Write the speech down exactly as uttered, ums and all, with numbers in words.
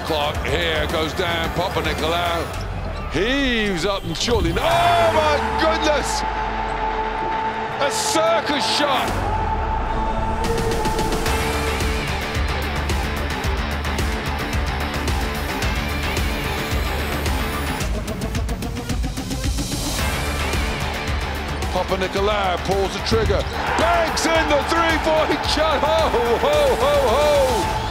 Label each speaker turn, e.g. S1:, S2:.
S1: Clock here goes down. Papanikolaou heaves up and surely. Oh my goodness! A circus shot. Papanikolaou pulls the trigger, banks in the three-point shot. Ho, ho, ho, ho!